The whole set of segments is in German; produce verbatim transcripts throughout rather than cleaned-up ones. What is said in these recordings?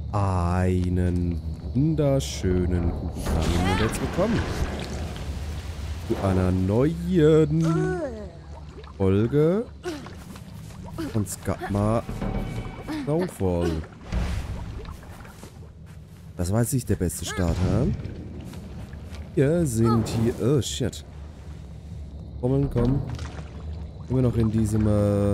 Einen wunderschönen guten Tag und jetzt willkommen zu einer neuen Folge von Skatma Snowfall. Das war jetzt nicht der beste Start, hä? Wir sind hier... Oh, shit. Kommen, komm. Sind wir noch in diesem... Äh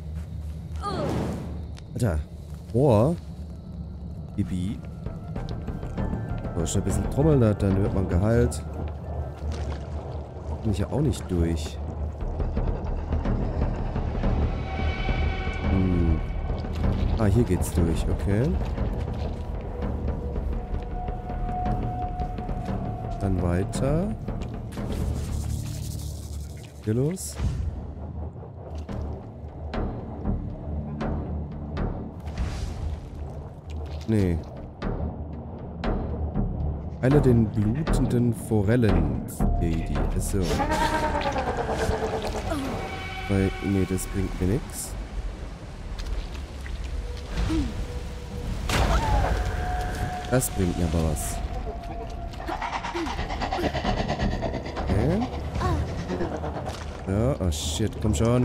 Alter. Boah. Gebiet. So, schon ein bisschen trommeln, dann wird man geheilt. Bin ich ja auch nicht durch. Hm. Ah, hier geht's durch, okay. Dann weiter. Hier los. Nee. Heile den blutenden Forellen. Lady. So. Weil, nee, das bringt mir nichts. Das bringt mir aber was. Okay. Ja, oh shit, komm schon.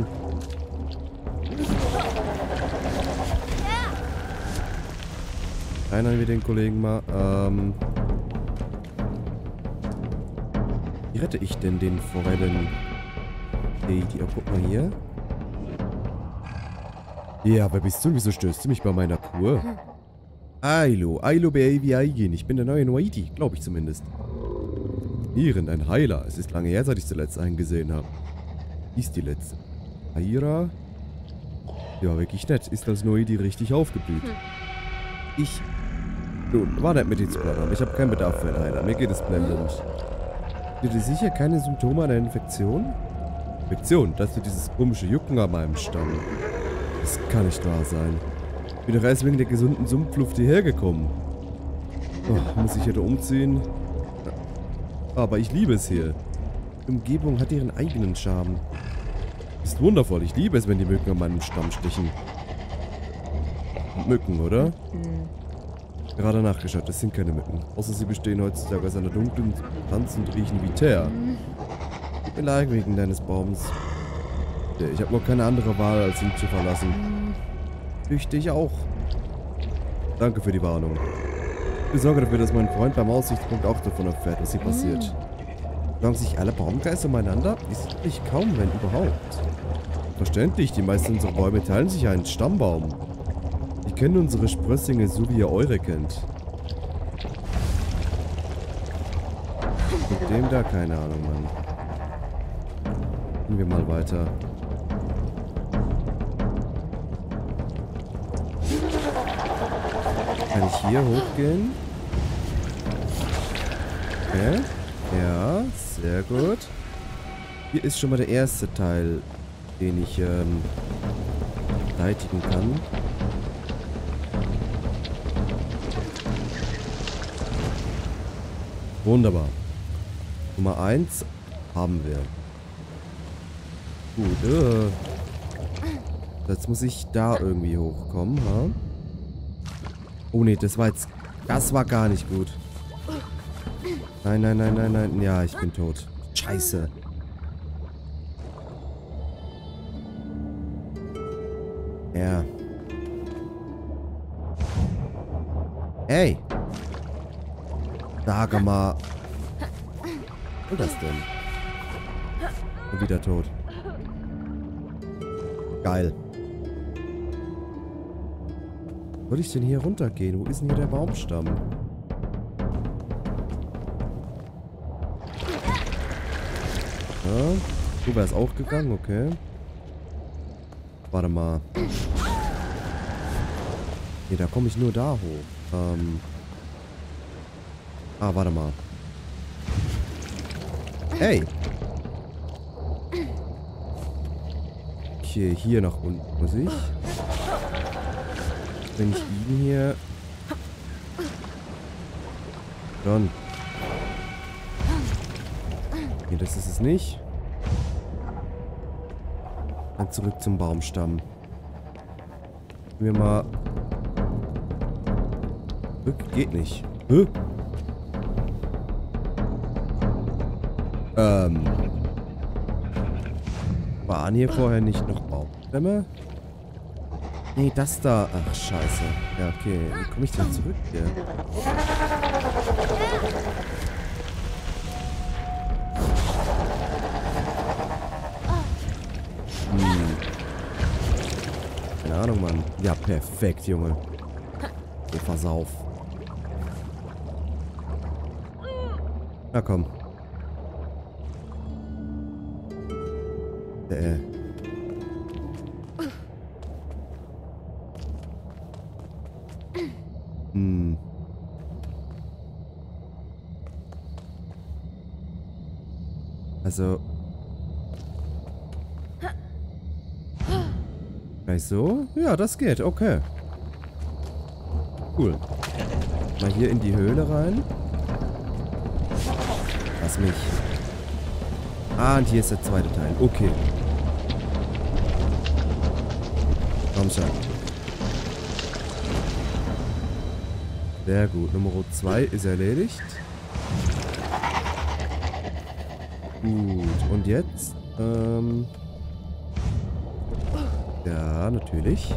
Erinnern wir den Kollegen mal. Ähm. Wie rette ich denn den Forellen? Die, die, oh, guck mal hier. Ja, wer bist du? Wieso stößt du mich bei meiner Kur? Ailo, Ailo Baby Aigin. Ich bin der neue Noiti, glaube ich zumindest. Hirn, ein Heiler. Es ist lange her, seit ich zuletzt einen gesehen habe. Die ist die letzte. Aira? Ja, wirklich nett. Ist als Noiti richtig aufgeblüht. Ich... Nun, war nett mit dir zu plaudern, aber ich habe keinen Bedarf für einen Heiler. Mir geht es blendend. Sind dir sicher keine Symptome einer Infektion? Infektion? Das ist dieses komische Jucken an meinem Stamm. Das kann nicht wahr sein. Ich bin doch erst wegen der gesunden Sumpfluft hierher gekommen. Oh, muss ich hier da umziehen? Aber ich liebe es hier. Die Umgebung hat ihren eigenen Charme. Ist wundervoll. Ich liebe es, wenn die Mücken an meinem Stamm stichen. Mücken, oder? Gerade nachgeschaut, das sind keine Mücken. Außer sie bestehen heutzutage aus einer dunklen Substanz und riechen wie Teer. Tut mir leid wegen deines Baums. Ja, ich habe noch keine andere Wahl, als ihn zu verlassen. Fürchte ich auch. Danke für die Warnung. Ich sorge dafür, dass mein Freund beim Aussichtspunkt auch davon erfährt, was hier passiert. Schlagen sich alle Baumgeister umeinander? Ist wirklich kaum, wenn überhaupt. Verständlich, die meisten unserer Bäume teilen sich einen Stammbaum. Ich kenne unsere Sprösslinge so, wie ihr eure kennt. Mit dem da, keine Ahnung, Mann. Gehen wir mal weiter. Kann ich hier hochgehen? Okay. Ja, sehr gut. Hier ist schon mal der erste Teil, den ich ähm, beseitigen kann. Wunderbar. Nummer eins haben wir. Gut, äh. Jetzt muss ich da irgendwie hochkommen, ha? Oh ne, das war jetzt... Das war gar nicht gut. Nein, nein, nein, nein, nein. Ja, ich bin tot. Scheiße. Ja. Hey! Sag mal. Was ist das denn? Und wieder tot. Geil. Wo soll ich denn hier runtergehen? Wo ist denn hier der Baumstamm? Ja, so wäre es auch gegangen, okay. Warte mal. Nee, da komme ich nur da hoch. Ähm... Ah, warte mal. Hey! Okay, hier nach unten muss ich. Wenn ich ihn hier... Dann. Nee, das ist es nicht. Dann zurück zum Baumstamm. Wir mal Zurück geht nicht. Hä? Ähm. Waren hier vorher nicht noch Baumstämme? Nee, das da. Ach, scheiße. Ja, okay. Wie komme ich denn zurück hier? Hm. Keine Ahnung, Mann. Ja, perfekt, Junge. So, versauf. Na komm. Äh. Hm. Also. Gleich so? Ja, das geht. Okay. Cool. Mal hier in die Höhle rein. Lass mich. Ah, und hier ist der zweite Teil. Okay. Komm schon. Sehr gut. Nummer zwei ist erledigt. Gut. Und jetzt? Ähm. Ja, natürlich.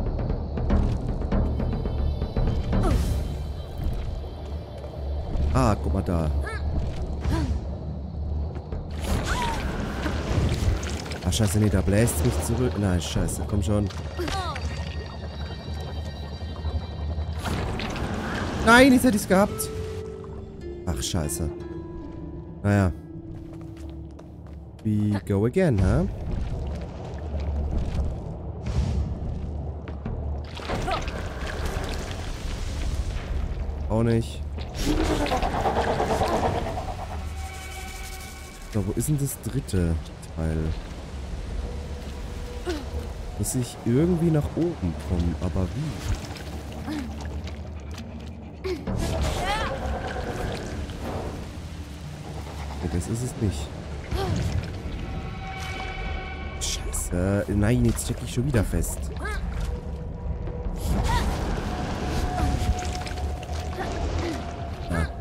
Ah, guck mal da. Ach, scheiße, nee, da bläst mich zurück. Nein, scheiße, komm schon. Nein, jetzt hätte ich es gehabt. Ach, scheiße. Naja. We go again, huh? Auch nicht. So, wo ist denn das dritte Teil? Muss ich irgendwie nach oben kommen, aber wie? Okay, das ist es nicht. Scheiße. Nein, jetzt stecke ich schon wieder fest. Ah.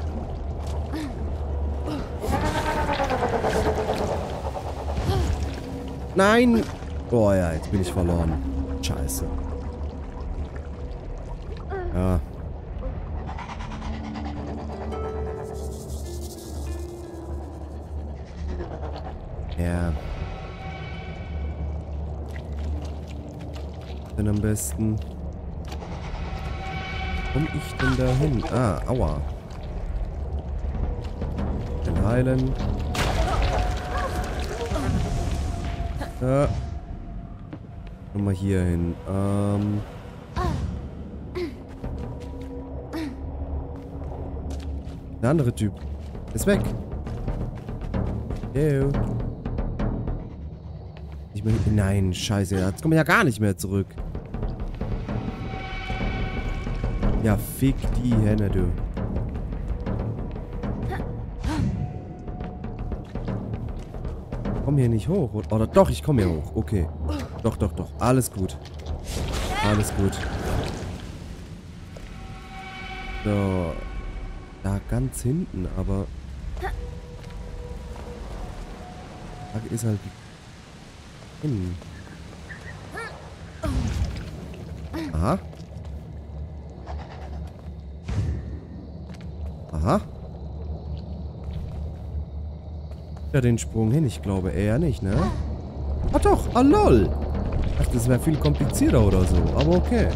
Nein! Oh ja, jetzt bin ich verloren. Scheiße. Ja. Ja. Dann am besten. Komm ich denn da hin? Ah, aua. Den heilen. Ja. Komm mal hier hin. Ähm. Der andere Typ. Ist weg. Ew. Ich bin, nein, scheiße. Jetzt komme ich ja gar nicht mehr zurück. Ja, fick die Henne, du. Ich komm hier nicht hoch. Oder doch, ich komme hier hoch. Okay. Doch, doch, doch. Alles gut. Alles gut. So. Da ganz hinten, aber... Die Frage ist halt... Hin. Aha. Aha. Ja, den Sprung hin. Ich glaube eher nicht, ne? Ah doch, ah lol. Ich dachte, das wäre viel komplizierter oder so, aber okay.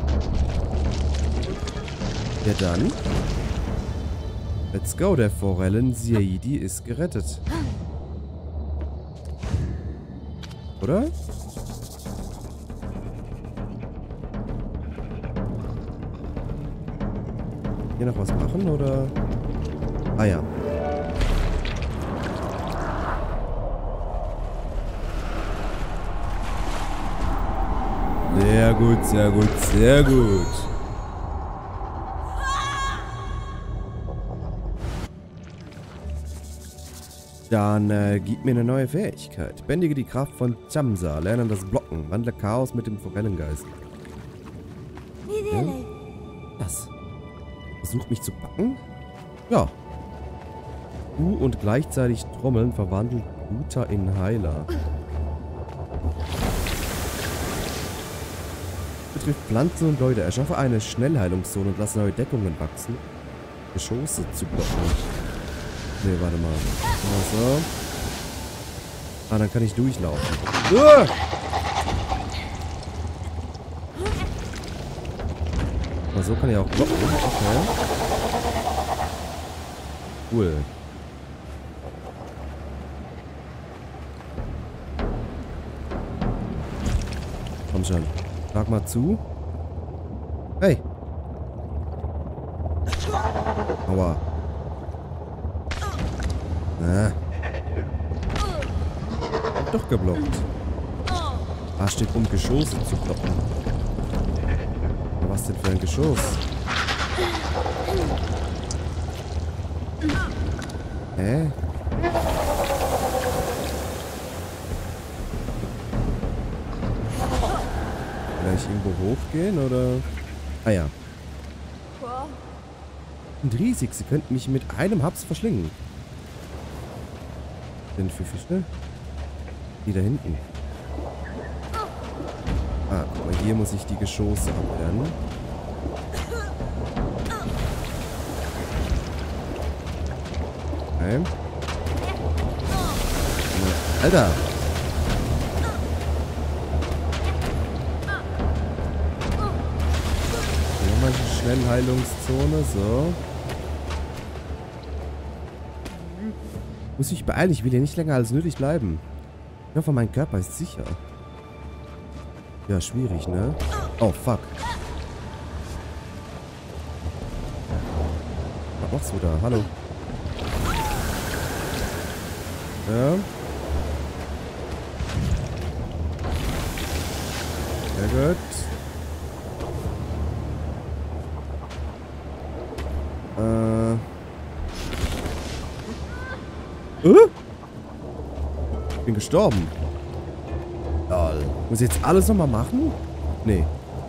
Ja dann. Let's go, der Forellen-Saidi ist gerettet. Oder? Hier noch was machen, oder? Ah ja. Sehr gut, sehr gut, sehr gut. Dann äh, gib mir eine neue Fähigkeit. Bändige die Kraft von Chamsa. Lerne das Blocken. Wandle Chaos mit dem Forellengeist. Ja? Das. Versucht mich zu packen? Ja. U und gleichzeitig Trommeln verwandelt Guta in Heiler. Betrifft Pflanzen und Leute. Erschaffe eine Schnellheilungszone und lasse neue Deckungen wachsen. Geschosse zu blocken. Ne, warte mal. So. Ah, dann kann ich durchlaufen. Uh! Aber so kann ich auch blocken. Okay. Cool. Komm schon. Schlag mal zu. Hey. Aua. Ah. Hab doch geblockt. Ah, steht um Geschosse zu blocken. Was denn für ein Geschoss? Hä? Vielleicht irgendwo hochgehen, oder? Ah ja. Und riesig, sie könnten mich mit einem Haps verschlingen. Denn für Fische? Die da hinten. Ah, guck mal, hier muss ich die Geschosse abwehren. Okay. Alter! Hier haben wir eine Schnellheilungszone, so. Muss ich beeilen, ich will hier nicht länger als nötig bleiben. Ich hoffe, mein Körper ist sicher. Ja, schwierig, ne? Oh, fuck. Was machst du da? Hallo. Ja. Sehr gut. Äh. Äh? Ich bin gestorben. Lol. Muss ich jetzt alles nochmal machen? Nee.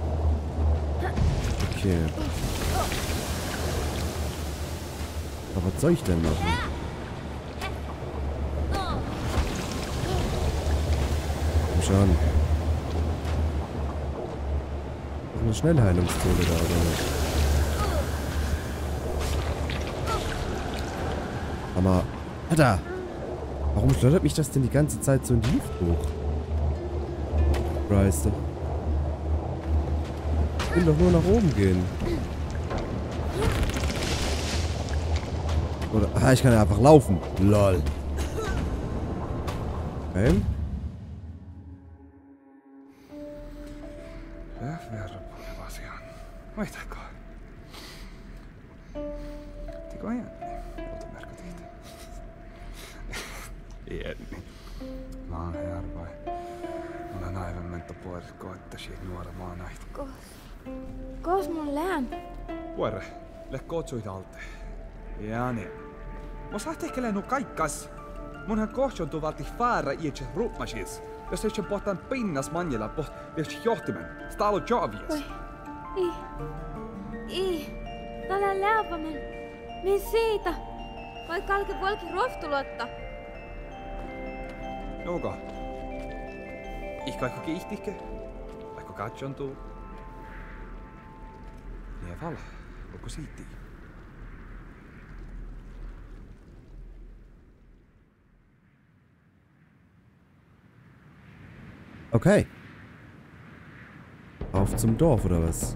Okay. Aber was soll ich denn machen? Komm schon. Ist eine Schnellheilungszone da, oder nicht? Aber, Alter! Warum schleudert mich das denn die ganze Zeit so in die Luft hoch? Christ. Ich will doch nur nach oben gehen. Oder, ah, ich kann ja einfach laufen. Lol. Okay. Mä oon Hervai. Olen aivan mentä puolet koettasi nuora maanaihti. Kos... Kos mun lään? Puore, le kotsuit alte. Ja niin. Mä sahtekkelen nu kaikkas. Munhan kohtion tuvalti fäära iätse ruupmasis. Jos ei sen pohtaan pinnas manjella poht, jos johtimen. Stalo jovies. Oi. I. I. Tällä läpämen. Min siitä. Vai kalke polki roftuluotta. Joka. Ihka aiko kiihtikke. Aiko katjontuu. Niin vala. Onko siitti? Okay. Auf zum Dorf, oder was?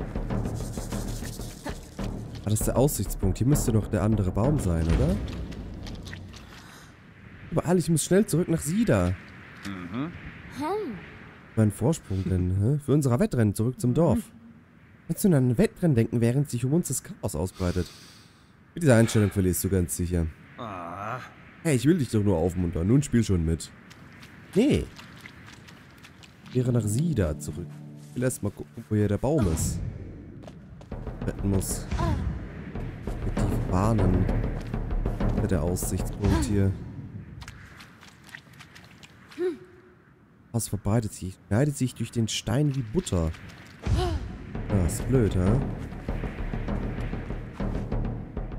Ah, das ist der Aussichtspunkt. Hier müsste doch der andere Baum sein, oder? Überall, ich muss schnell zurück nach Sida. Mhm. Hm. Für einen Vorsprung denn, hä? Für unser Wettrennen zurück zum Dorf. Kannst du an ein Wettrennen denken, während sich um uns das Chaos ausbreitet? Mit dieser Einstellung verlierst du ganz sicher. Ah. Hey, ich will dich doch nur aufmuntern. Nun spiel schon mit. Nee. Ich kehre nach Sida zurück. Ich will erst mal gucken, wo hier der Baum ist. Retten muss. Mit die Bahnen. Der Aussichtspunkt hier. Was verbreitet sich? Schneidet sich durch den Stein wie Butter. Ah, ist blöd, hä?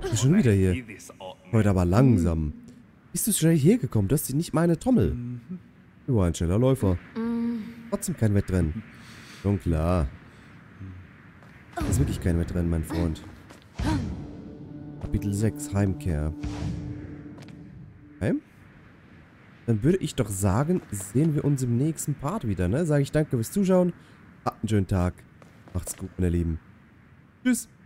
Du bist schon wieder hier. Heute aber langsam. Bist du schnell hier gekommen? Das ist nicht meine Trommel. Du war ein schneller Läufer. Trotzdem kein Wettrennen. Schon klar. Das ist wirklich kein Wettrennen, mein Freund. Kapitel sechs, Heimkehr. Heim? Dann würde ich doch sagen, sehen wir uns im nächsten Part wieder, ne? Sage ich danke fürs Zuschauen. Habt einen schönen Tag. Macht's gut, meine Lieben. Tschüss.